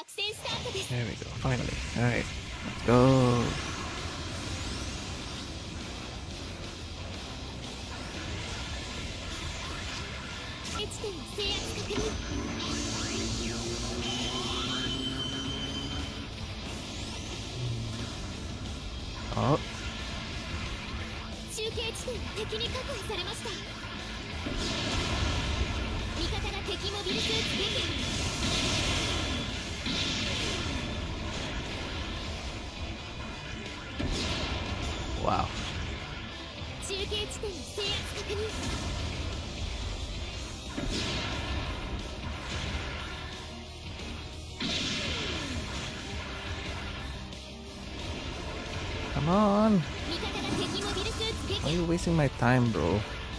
There we go, finally. Alright, let's go. Oh. Wow. Come on. Why are you wasting my time, bro?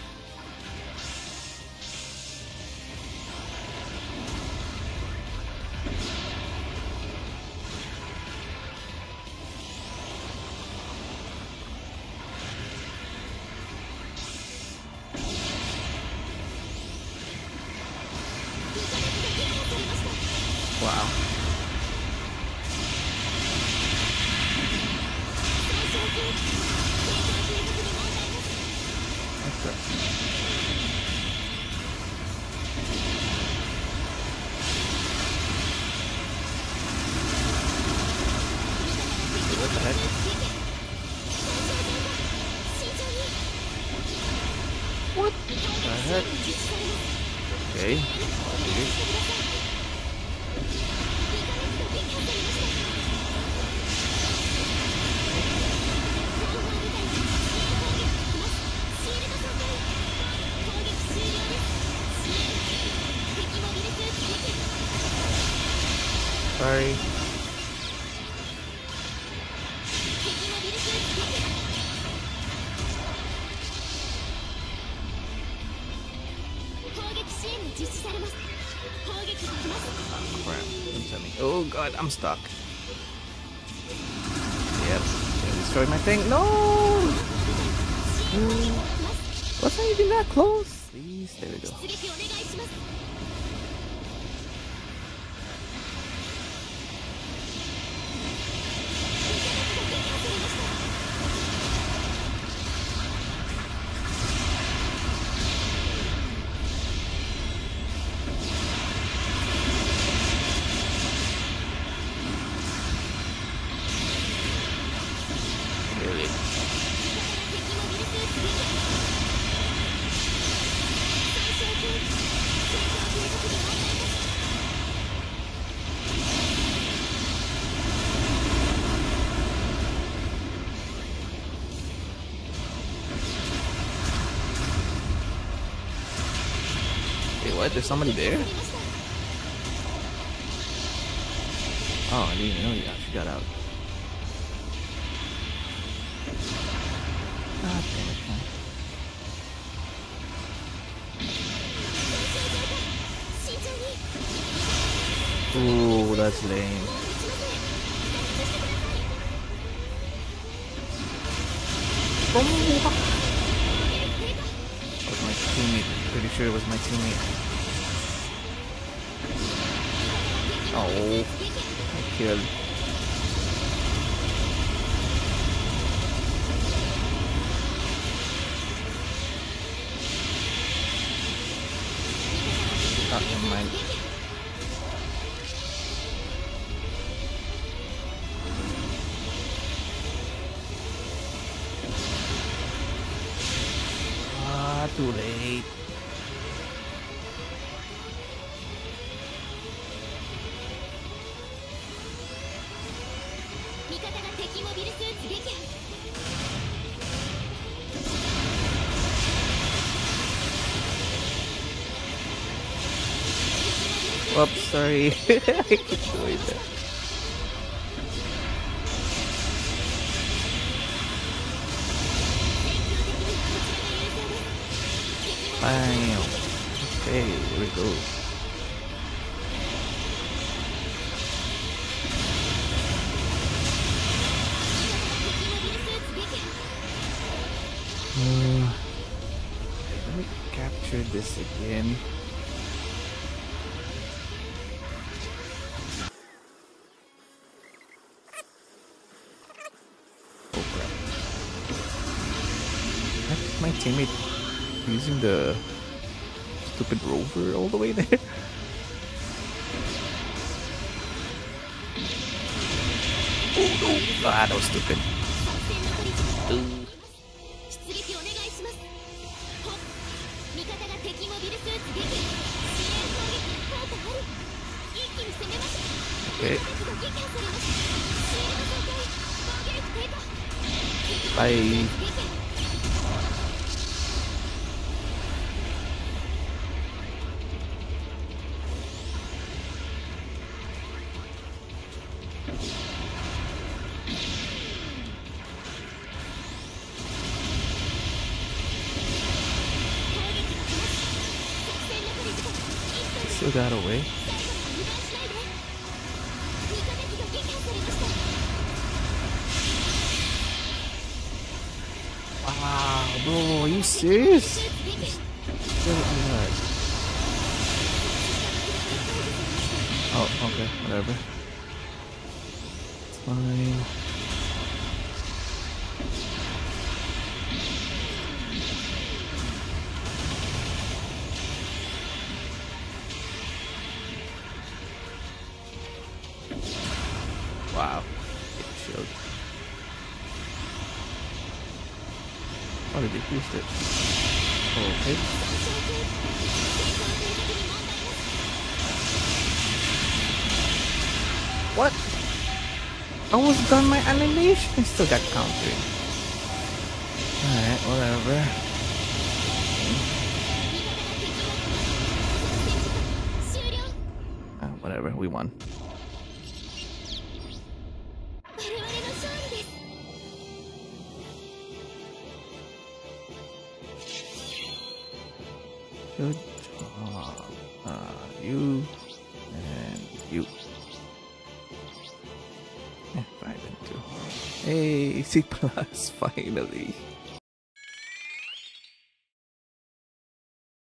Wow. What the heck? What the heck? Okay. Sorry. Crap. Don't tell me. Oh god, I'm stuck. Yep. They destroyed my thing. No! Wasn't even that close. Please, there we go. Really? Wait, what? There's somebody there? Oh, I didn't even know you actually got out. God damn it, man. Ooh, that's lame. That was my teammate. Pretty sure it was my teammate. Oh, I killed. Oh, never mind. Ah, too late. Whoops, sorry. I destroyed that. Bam. Okay, here we go. Let me capture this again. my teammate using the stupid rover all the way there? Oh no! Ah, that was stupid. Ooh. Okay. Bye. Still got away. Wow, bro, are you serious? Oh, okay, whatever. It's fine. Wow. Shield. Oh, they decreased it. Okay. What? I was done my animation. I still got countered. Alright, whatever. Whatever, we won. Good job. You and you. 5 and 2. Hey, C+, finally.